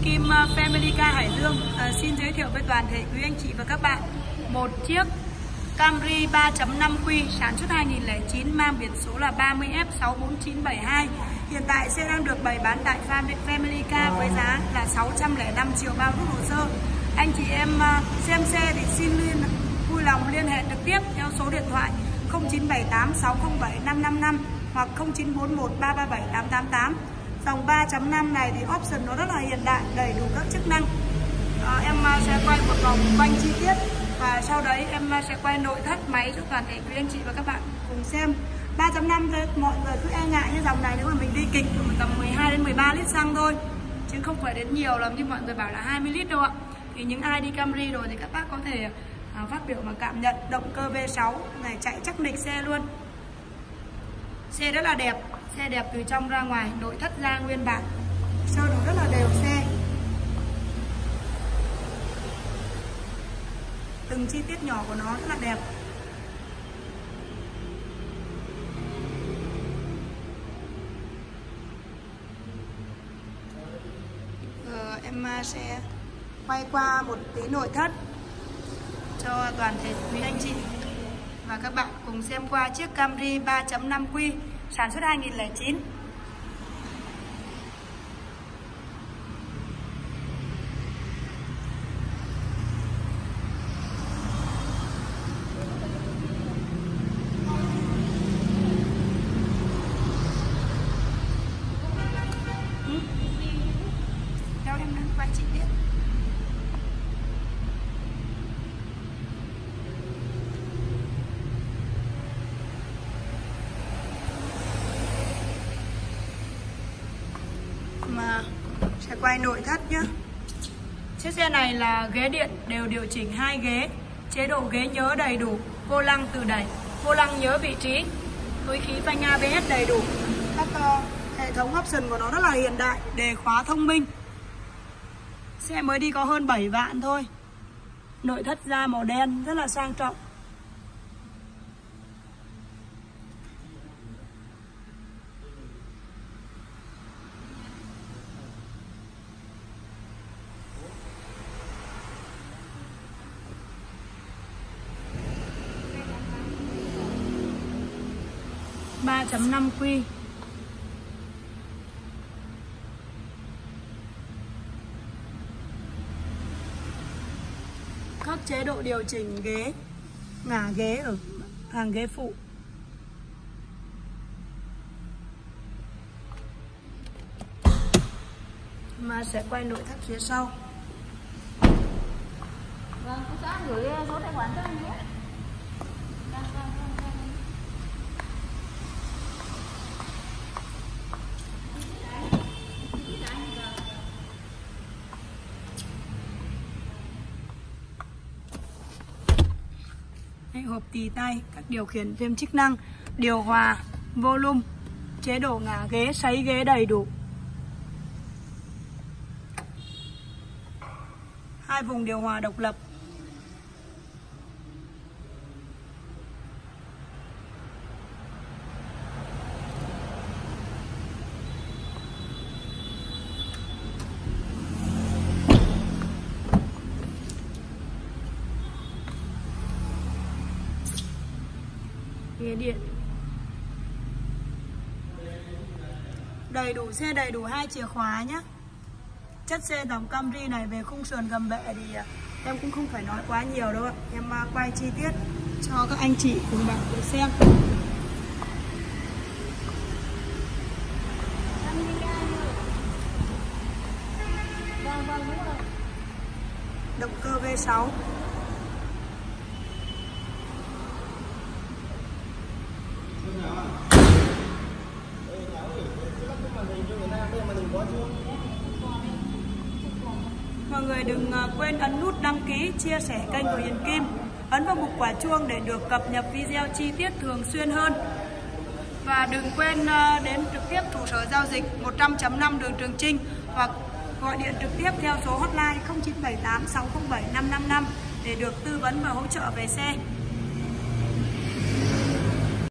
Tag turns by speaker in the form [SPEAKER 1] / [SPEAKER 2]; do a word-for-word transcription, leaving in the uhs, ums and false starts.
[SPEAKER 1] Kim Family Car Hải Dương à, xin giới thiệu với toàn thể quý anh chị và các bạn một chiếc Camry ba chấm năm Q sản xuất hai nghìn không trăm lẻ chín, mang biển số là ba mươi F sáu bốn chín bảy hai. Hiện tại xe đang được bày bán tại Family Car với giá là sáu trăm lẻ năm triệu bao rút hồ sơ. Anh chị em xem xe thì xin liên vui lòng liên hệ trực tiếp theo số điện thoại không chín bảy tám sáu không bảy năm năm năm hoặc không chín bốn một ba ba bảy tám tám tám. Dòng ba chấm năm này thì option nó rất là hiện đại, đầy đủ các chức năng. À, em sẽ quay một vòng quanh chi tiết và sau đấy em sẽ quay nội thất máy cho toàn thể quý anh chị và các bạn cùng xem. ba chấm năm thôi, mọi người cứ e ngại như dòng này nếu mà mình đi kịch thì tầm mười hai đến mười ba lít xăng thôi, chứ không phải đến nhiều lắm như mọi người bảo là hai mươi lít đâu ạ. Thì những ai đi Camry rồi thì các bác có thể à, phát biểu mà cảm nhận. Động cơ V sáu này chạy chắc nịch xe luôn. Xe rất là đẹp, xe đẹp từ trong ra ngoài, nội thất ra nguyên bản, sơn nó rất là đều xe. Từng chi tiết nhỏ của nó rất là đẹp. Giờ em sẽ quay qua một tí nội thất cho toàn thể quý anh chị và các bạn cùng xem qua chiếc Camry ba chấm năm Q sản xuất hai nghìn không trăm lẻ chín. Đâu em đang quay chi tiết. Mà sẽ quay nội thất nhé. Chiếc xe này là ghế điện đều điều chỉnh hai ghế, chế độ ghế nhớ đầy đủ, vô lăng tự đẩy, vô lăng nhớ vị trí, túi khí phanh a bê ét đầy đủ. Các uh, hệ thống option của nó rất là hiện đại, đề khóa thông minh. Xe mới đi có hơn bảy vạn thôi. Nội thất da màu đen rất là sang trọng. ba chấm năm Q. Các chế độ điều chỉnh ghế, ngả ghế ở hàng ghế phụ. Mà sẽ quay nội thất phía sau.
[SPEAKER 2] Vâng, cô xã gửi số tài khoản cho anh nhé.
[SPEAKER 1] Hộp tì tay, các điều khiển thêm chức năng, điều hòa, volume, chế độ ngả ghế, sấy ghế đầy đủ. Hai vùng điều hòa độc lập. Ghế điện đầy đủ, xe đầy đủ hai chìa khóa nhé. Chất xe dòng Camry này về khung sườn gầm bệ thì em cũng không phải nói quá nhiều đâu ạ. Em quay chi tiết cho các anh chị cùng bạn cùng xem. Động cơ V sáu. Mọi người đừng quên ấn nút đăng ký, chia sẻ kênh của Hiền Kim, ấn vào mục quả chuông để được cập nhật video chi tiết thường xuyên hơn. Và đừng quên đến trực tiếp trụ sở giao dịch một trăm chấm năm đường Trường Chinh hoặc gọi điện trực tiếp theo số hotline không chín bảy tám sáu không bảy năm năm năm để được tư vấn và hỗ trợ về xe.